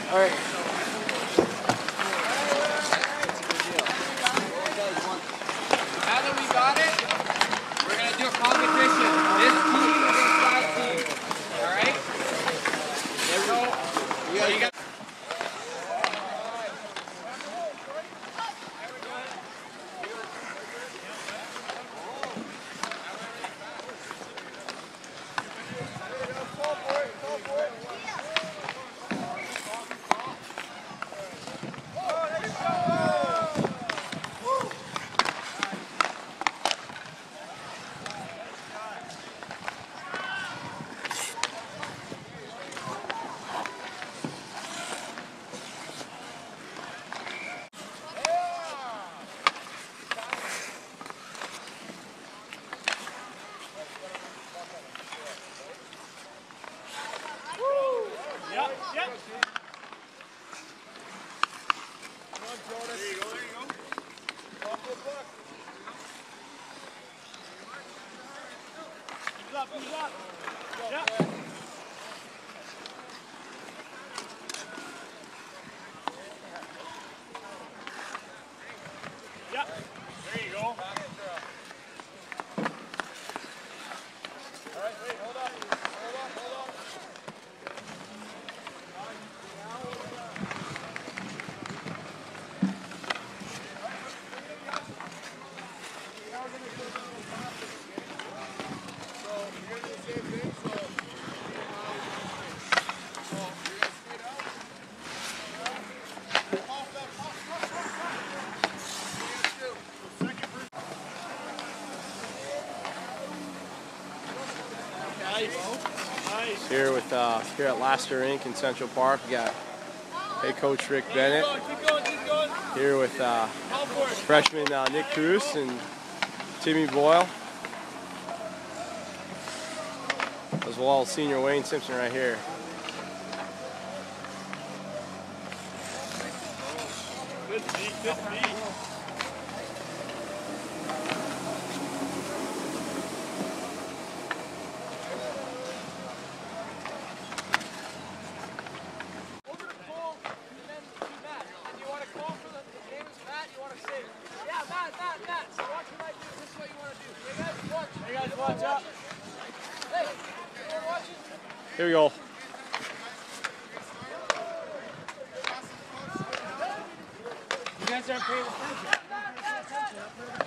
All right. Now that we got it, we're going to do a competition. This team against that team. Alright? There we go. You got Here with here at Laster Inc. in Central Park, we got head coach Rick Bennett. Here with freshman Nick Cruz and Timmy Boyle, as well as senior Wayne Simpson right here. Good beat. Watch out. Hey, anyone watching? Here we go. You guys aren't paying attention.